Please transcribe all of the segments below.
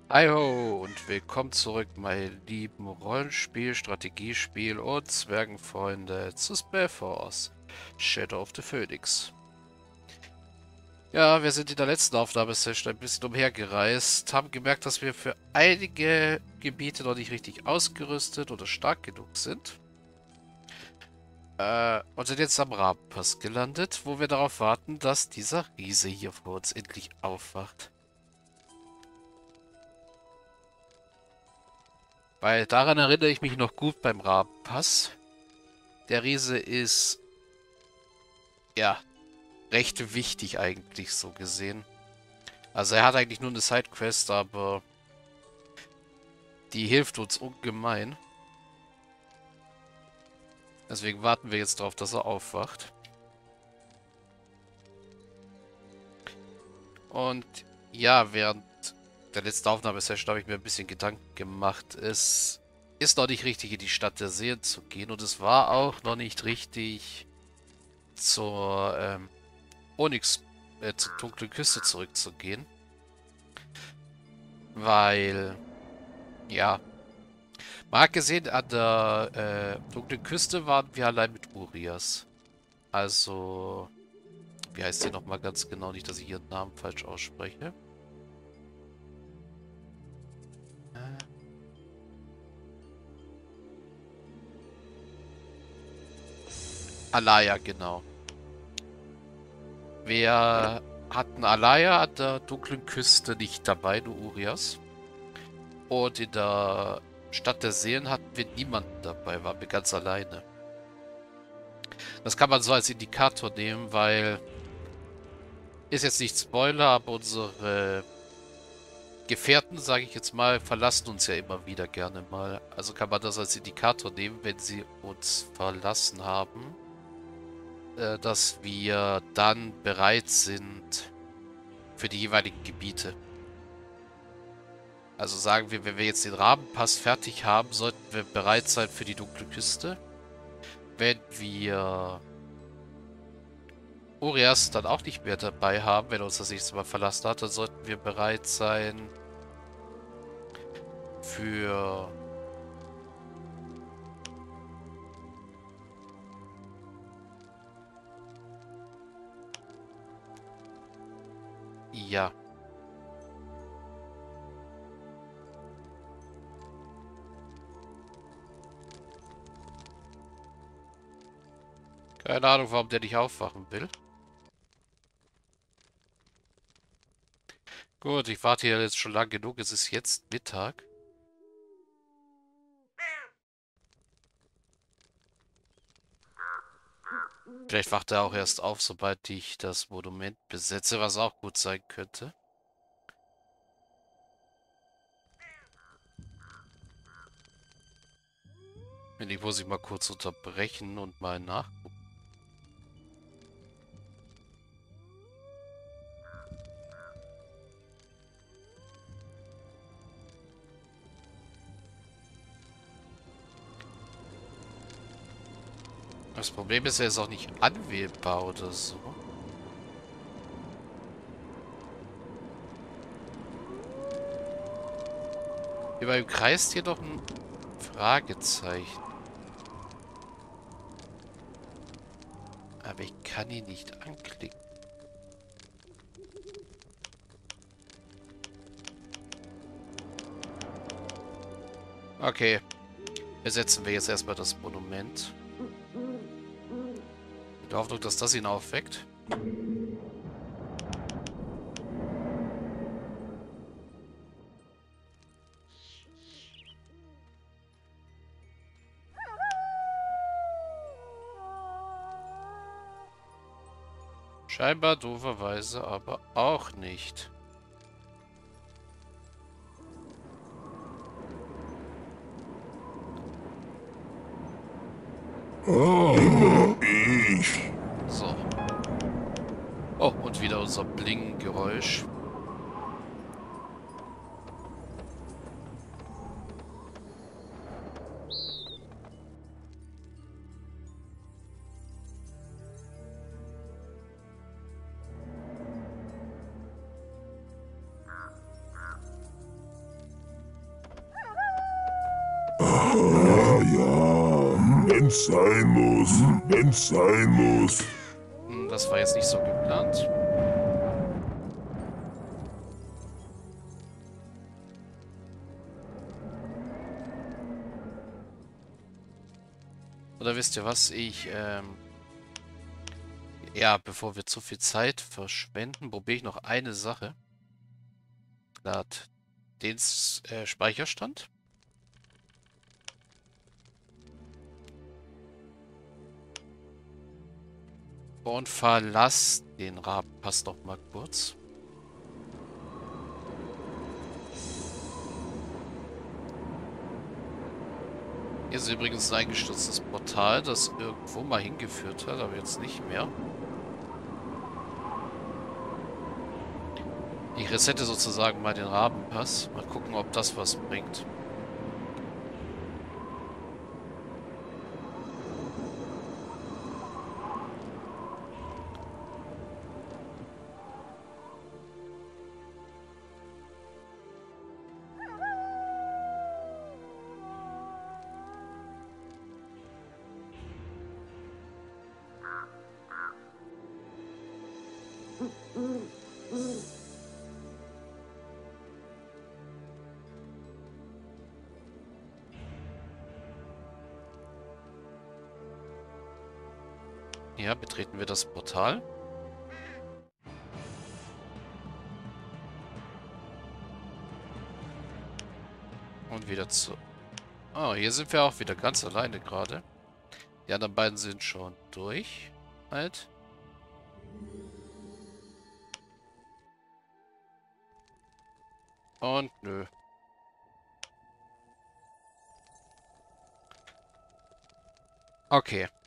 Hi-ho und willkommen zurück, meine lieben Rollenspiel, Strategiespiel und Zwergenfreunde zu Spellforce, Shadow of the Phoenix. Ja, wir sind in der letzten Aufnahmesession ein bisschen umhergereist, haben gemerkt, dass wir für einige Gebiete noch nicht richtig ausgerüstet oder stark genug sind. Und sind jetzt am Rabenpass gelandet, wo wir darauf warten, dass dieser Riese hier vor uns endlich aufwacht. Weil daran erinnere ich mich noch gut beim Rabenpass. Der Riese ist, ja, recht wichtig eigentlich so gesehen. Also er hat eigentlich nur eine Sidequest, aber die hilft uns ungemein. Deswegen warten wir jetzt darauf, dass er aufwacht. Und ja, während der letzten Aufnahmesession habe ich mir ein bisschen Gedanken gemacht. Es ist noch nicht richtig, in die Stadt der Seelen zu gehen. Und es war auch noch nicht richtig zur Onyx, zur dunklen Küste zurückzugehen. Weil, ja, man hat gesehen, an der dunklen Küste waren wir allein mit Urias. Also, wie heißt sie nochmal ganz genau? Nicht, dass ich ihren Namen falsch ausspreche. Äh, Alaya, genau. Wir hatten Alaya an der dunklen Küste nicht dabei, nur Urias. Und in der Stadt der Seelen hatten wir niemanden dabei, waren wir ganz alleine. Das kann man so als Indikator nehmen, weil ist jetzt nicht Spoiler, aber unsere Gefährten, sage ich jetzt mal, verlassen uns ja immer wieder gerne mal. Also kann man das als Indikator nehmen, wenn sie uns verlassen haben, dass wir dann bereit sind für die jeweiligen Gebiete. Also sagen wir, wenn wir jetzt den Rabenpass fertig haben, sollten wir bereit sein für die dunkle Küste. Wenn wir Urias dann auch nicht mehr dabei haben, wenn er uns das nächste Mal verlassen hat, dann sollten wir bereit sein für... Ja, keine Ahnung, warum der nicht aufwachen will. Gut, ich warte hier jetzt schon lang genug. Es ist jetzt Mittag. Vielleicht wacht er auch erst auf, sobald ich das Monument besetze, was auch gut sein könnte. Wenn ich muss ich mal kurz unterbrechen und mal nachgucken. Das Problem ist, er ist auch nicht anwählbar oder so. Über ihm kreist hier noch ein Fragezeichen. Aber ich kann ihn nicht anklicken. Okay, ersetzen wir jetzt erstmal das Monument. Mit der Hoffnung, dass das ihn aufweckt. Scheinbar dooferweise aber auch nicht. So. Oh, und wieder unser Bling-Geräusch. Ah, ja, wenn's sein muss, wenn's sein muss. Das war jetzt nicht so geplant. Oder wisst ihr was? Ja, bevor wir zu viel Zeit verschwenden, probiere ich noch eine Sache. Lad den Speicherstand. Und verlass den Rabenpass noch mal kurz. Hier ist übrigens ein eingestürztes Portal, das irgendwo mal hingeführt hat, aber jetzt nicht mehr. Ich resette sozusagen mal den Rabenpass. Mal gucken, ob das was bringt. Ja, betreten wir das Portal. Und wieder zu... Oh, hier sind wir auch wieder ganz alleine gerade. Die anderen beiden sind schon durch. Halt. Und nö. Okay.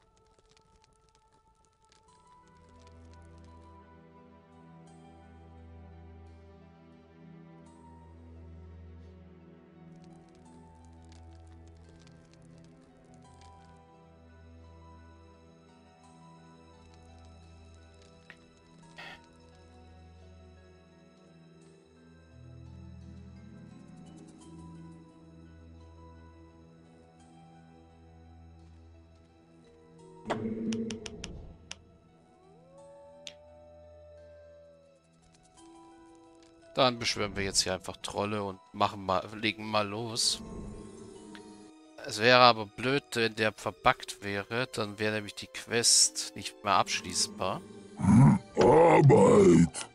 Dann beschwören wir jetzt hier einfach Trolle und legen mal los. Es wäre aber blöd, wenn der verbuggt wäre. Dann wäre nämlich die Quest nicht mehr abschließbar. Arbeit.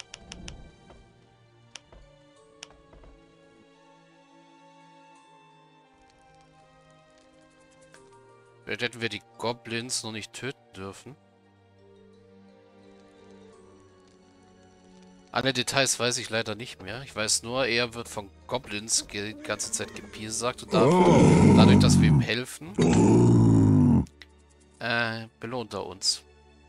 Vielleicht hätten wir die Goblins noch nicht töten dürfen. Alle Details weiß ich leider nicht mehr. Ich weiß nur, er wird von Goblins die ganze Zeit gepiesackt und dadurch, dass wir ihm helfen, belohnt er uns.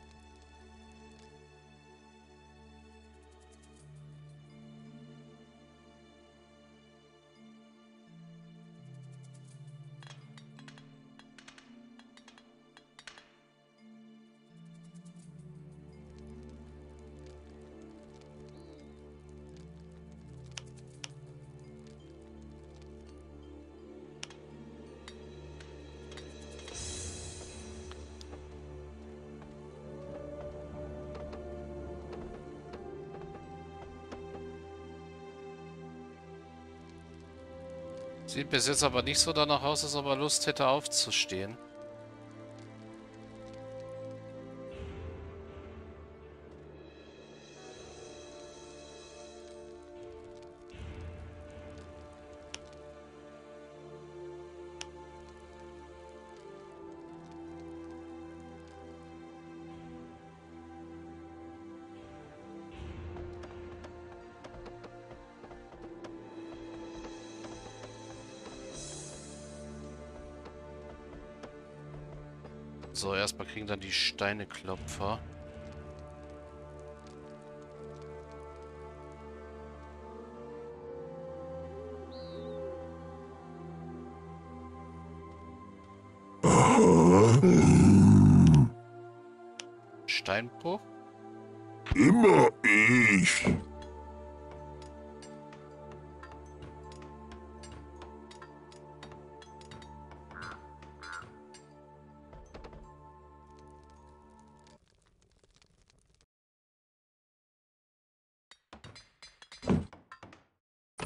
Sieht bis jetzt aber nicht so danach aus, als ob er Lust hätte aufzustehen. So, erstmal kriegen dann die Steineklopfer. Steinbruch? Immer ich.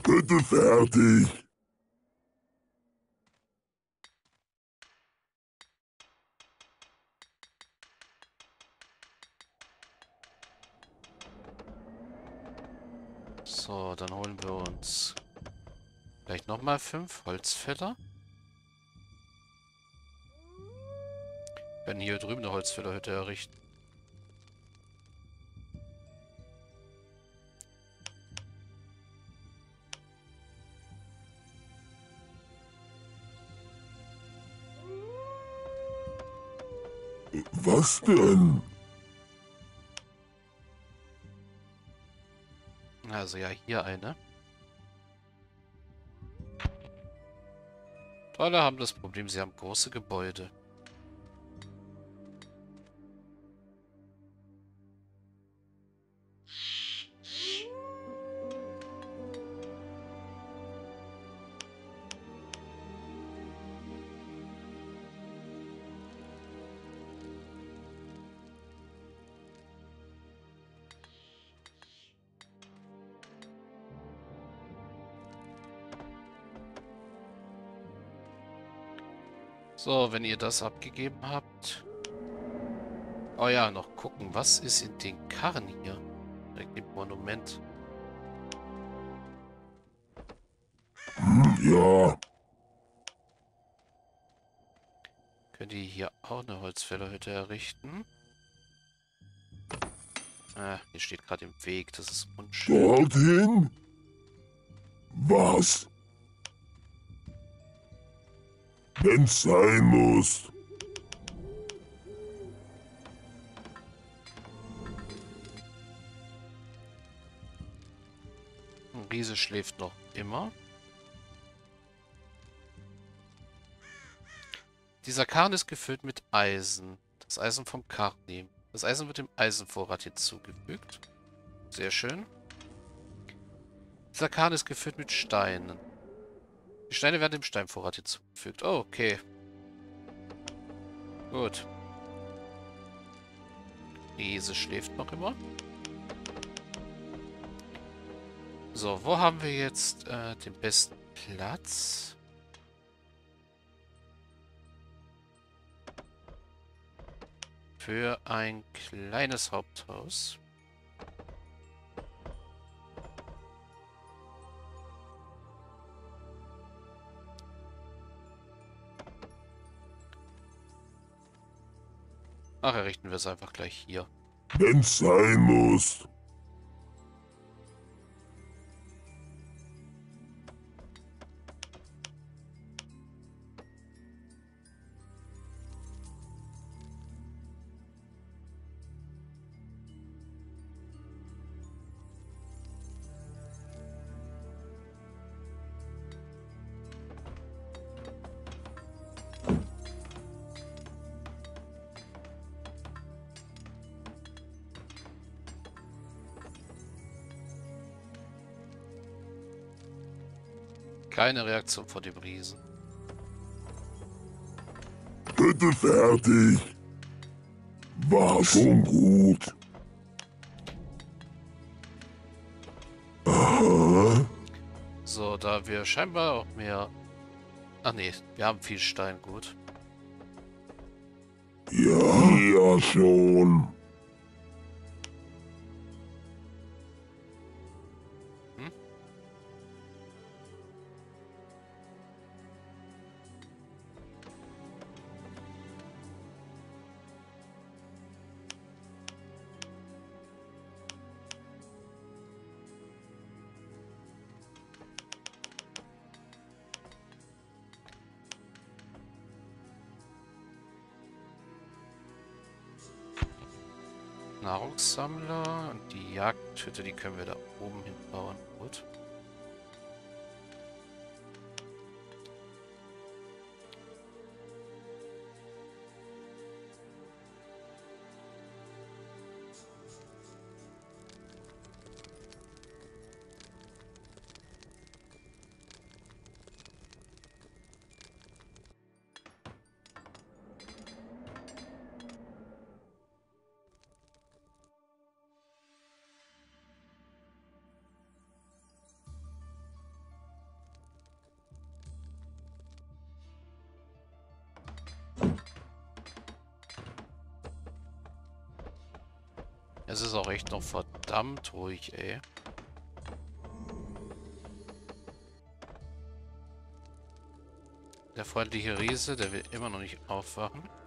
Bitte fertig. So, dann holen wir uns gleich nochmal 5 Holzfäller. Wir werden hier drüben eine Holzfällerhütte errichten. Was denn? Also ja, hier eine. Alle haben das Problem, sie haben große Gebäude. So, wenn ihr das abgegeben habt. Oh ja, noch gucken, was ist in den Karren hier? Direkt im Monument. Ja, Könnt ihr hier auch eine Holzfällerhütte errichten? Ah, hier steht gerade im Weg, das ist unschön. dorthin? Was? Wenn's sein muss. Ein Riese schläft noch immer. Dieser Karren ist gefüllt mit Eisen. Das Eisen vom Karren nehmen. Das Eisen wird dem Eisenvorrat hinzugefügt. Sehr schön. Dieser Karren ist gefüllt mit Steinen. Die Steine werden dem Steinvorrat hinzugefügt. Oh, okay. Gut. Riese schläft noch immer. So, wo haben wir jetzt den besten Platz? Für ein kleines Haupthaus. Ach, errichten wir es einfach gleich hier. Wenn's sein muss. Keine Reaktion von dem Riesen. Bitte fertig. War schon gut. Aha. So, da wir scheinbar auch mehr... Ach nee, wir haben viel Stein, gut. Ja schon. Hm? Nahrungssammler und die Jagdhütte, die können wir da oben hinbauen. Gut. Es ist auch echt noch verdammt ruhig, ey. Der freundliche Riese, der will immer noch nicht aufwachen.